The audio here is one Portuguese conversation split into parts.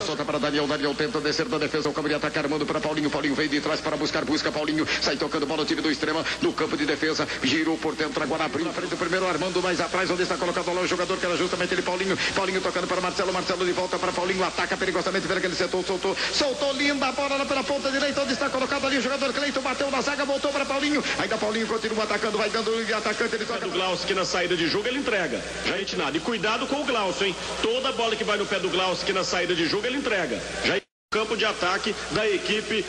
Solta para Daniel. Daniel tenta descer da defesa. O campo de ataque armando para Paulinho. Paulinho veio de trás para busca Paulinho. Sai tocando bola o time do Extrema no campo de defesa. Girou por dentro. Agora abriu na frente do primeiro. Armando mais atrás. Onde está colocado lá o jogador que era justamente ele, Paulinho. Paulinho tocando para Marcelo. Marcelo de volta para Paulinho. Ataca perigosamente pelo aquele setor. Soltou linda a bola lá pela ponta direita. Onde está colocado ali o jogador Cleiton. Bateu na zaga. Voltou para Paulinho. Ainda Paulinho continua atacando. Vai dando de atacante. Ele toca do Glaucio que na saída de jogo ele entrega. Já nada. E cuidado com o Glaucio, hein? Toda bola que vai no pé do Glaucio que na saída de jogo ele entrega. Já campo de ataque da equipe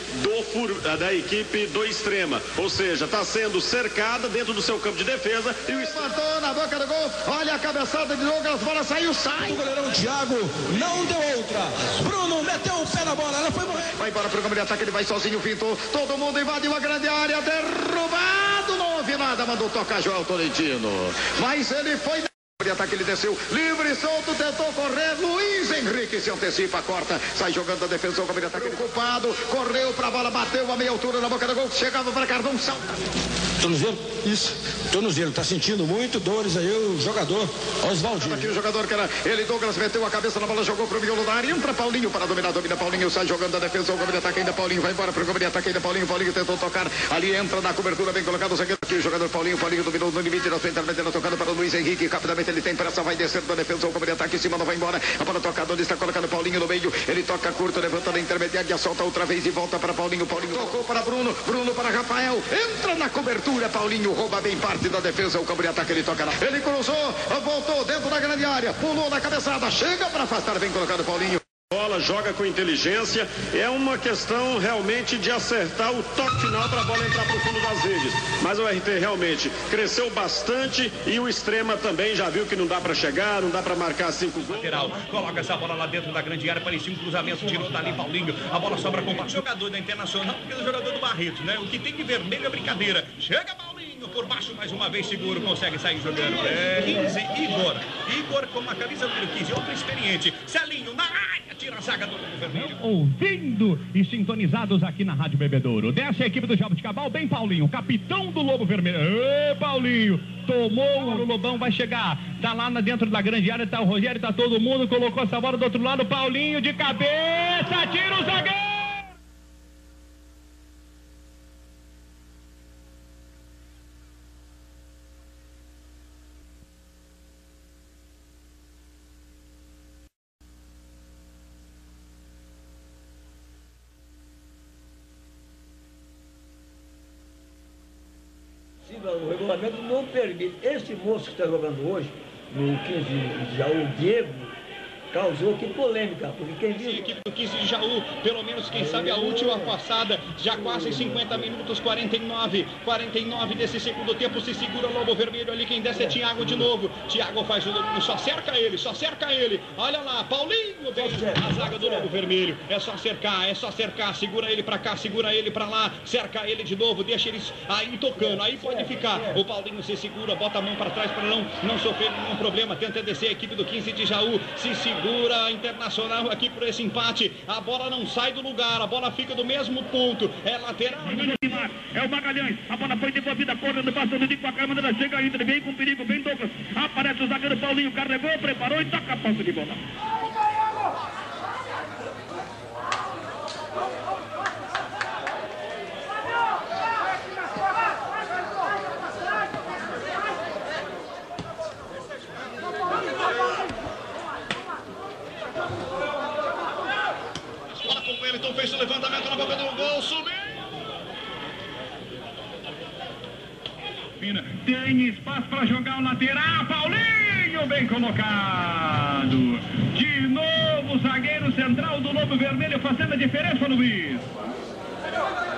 do Extrema, ou seja, está sendo cercada dentro do seu campo de defesa e o matou na boca do gol. Olha a cabeçada de jogo, as bolas sai. O goleirão Thiago não deu outra. Bruno meteu o pé na bola, ela foi morrer. Vai embora pro campo de ataque, ele vai sozinho, pintou. Todo mundo invadiu a grande área, derrubado, não houve nada, mandou tocar Joel Tolentino. Mas ele foi de ataque, ele desceu, livre, solto, tentou correr, Luiz Henrique se antecipa, corta, sai jogando a defesa, o campo de ataque, preocupado, correu pra bola, bateu a meia altura na boca do gol, chegava para Carvão, salta. Tornozelo, isso, tornozelo, tá sentindo muito dores aí o jogador Oswaldinho. Aqui o jogador que era ele, Douglas, meteu a cabeça na bola, jogou pro miolo da área, entra Paulinho para dominar, domina Paulinho, sai jogando a defesa, o campo de ataque ainda, Paulinho vai embora pro campo de ataque ainda, Paulinho tentou tocar, ali entra na cobertura, bem colocado o zagueiro aqui, o jogador Paulinho dominou no limite da sua intermediária, tocando para o Luiz Henrique, rapidamente ele tem pressa, vai descer da defesa, o campo de ataque em cima, não vai embora, a bola tocada, onde está colocando Paulinho no meio, ele toca curto, levanta na intermediária, solta outra vez e volta para Paulinho, tocou para Bruno para Rafael, entra na cobertura, Paulinho rouba bem parte da defesa, o campo de ataque, ele toca lá, ele cruzou, voltou dentro da grande área, pulou na cabeçada, chega para afastar, bem colocado Paulinho. Bola joga com inteligência, é uma questão realmente de acertar o toque final para a bola entrar para o fundo das redes, mas o RT realmente cresceu bastante e o Extrema também já viu que não dá para chegar, não dá para marcar 5 gols. Lateral, coloca essa bola lá dentro da grande área, parecia um cruzamento, tirou dali Paulinho, a bola sobra com o jogador da Internacional, porque é o jogador do Barreto, né? O que tem de vermelho é brincadeira, chega Paulinho por baixo, mais uma vez seguro, consegue sair jogando. 15, Igor com a camisa número 15, outro experiente, Celinho na área, tira a zaga do Lobo Vermelho. Ouvindo e sintonizados aqui na Rádio Bebedouro. Desce a equipe do Jabuticabal, bem Paulinho, capitão do Lobo Vermelho. Ê, Paulinho, tomou o Lobão, vai chegar. Tá lá dentro da grande área, tá o Rogério, tá todo mundo, colocou essa bola do outro lado, Paulinho de cabeça, tira o zagueiro. O regulamento não permite. Esse moço que está jogando hoje, no 15 de Jaú, Diego, causou aqui polêmica, porque quem viu... A equipe do 15 de Jaú, pelo menos, quem sabe a última passada, já quase 50 minutos, 49 desse segundo tempo, se segura o Lobo Vermelho ali, quem desce é Thiago de novo, Thiago faz o domínio, só cerca ele, olha lá, Paulinho, bem, a zaga do Lobo Vermelho, é só cercar, segura ele pra cá, segura ele pra lá, cerca ele de novo, deixa eles aí tocando, aí pode ficar, o Paulinho se segura, bota a mão pra trás pra não sofrer nenhum problema, tenta descer a equipe do 15 de Jaú, se segura a Internacional aqui por esse empate, a bola não sai do lugar, a bola fica do mesmo ponto, é lateral. É o Magalhães, a bola foi devolvida, correndo, passando de qualquer maneira, chega ainda, ele vem com perigo, vem Douglas, aparece o zagueiro Paulinho, carregou, preparou e toca a posse de bola. Wellington fez o levantamento na boca do gol, subiu! Tem espaço para jogar o lateral, Paulinho, bem colocado. De novo, o zagueiro central do Lobo Vermelho fazendo a diferença, Luiz.